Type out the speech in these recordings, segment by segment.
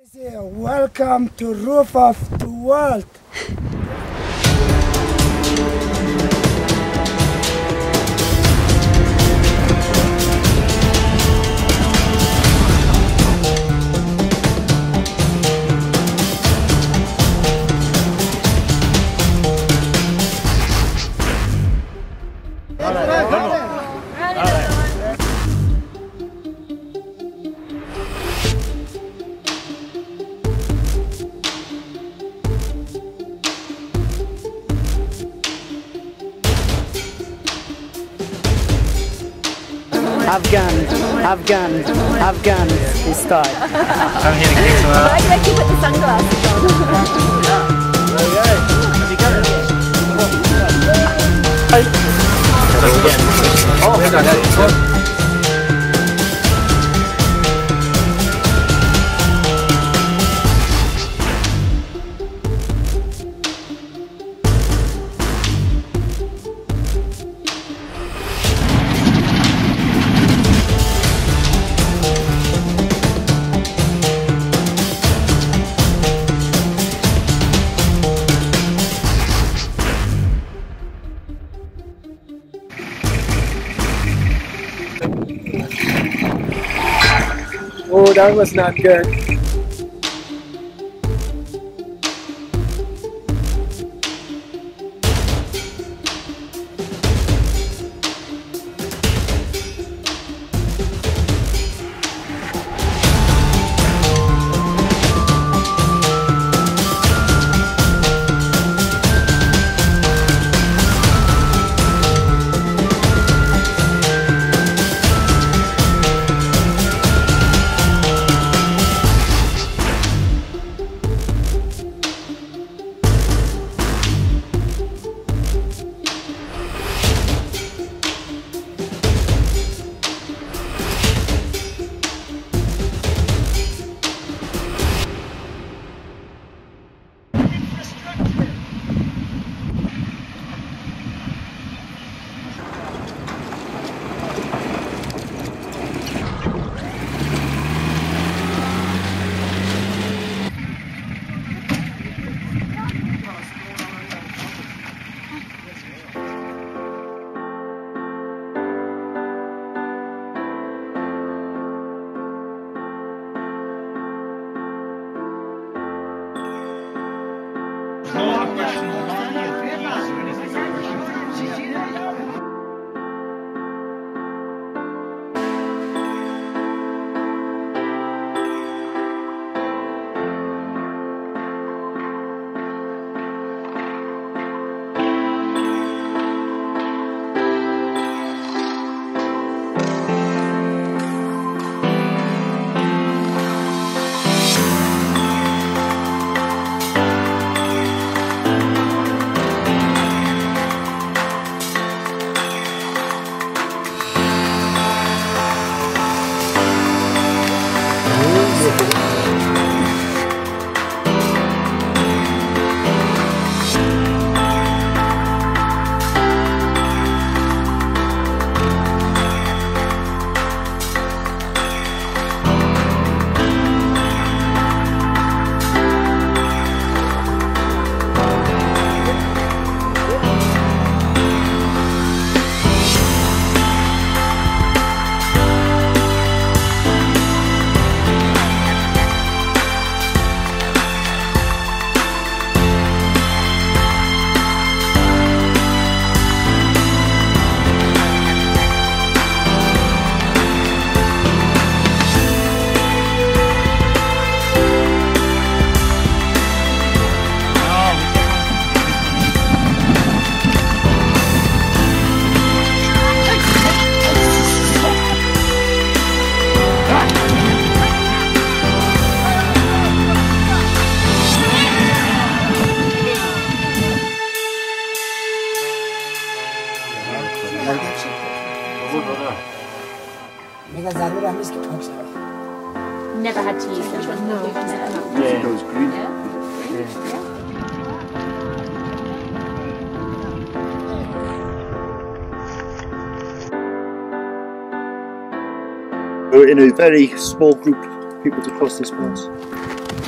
Welcome to roof of the world. Afghan style. I'm here to kick some ass. Why did you put the sunglasses on? Oh, that was not good. Never had to use them. No. Yeah. Those green. We're in a very small group of people to cross this pass.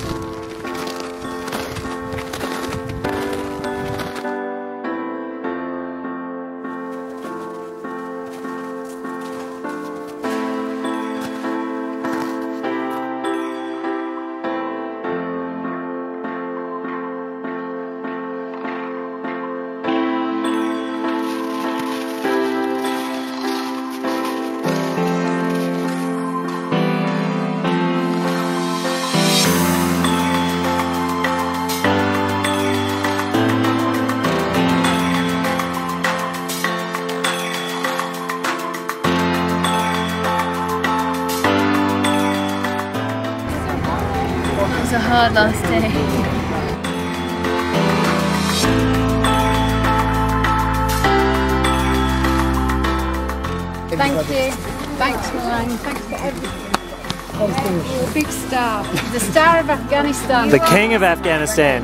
hard last day. Thank you. Thanks, Marang. Thanks for everything. You're a big star. The star of Afghanistan. The king of Afghanistan.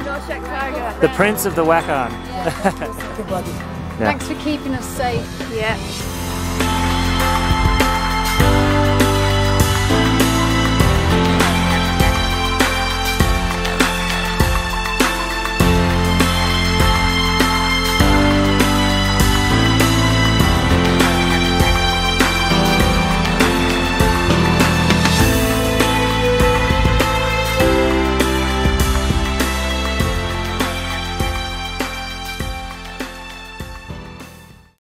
The prince of the Wakhan. Thanks for keeping us safe. Yeah.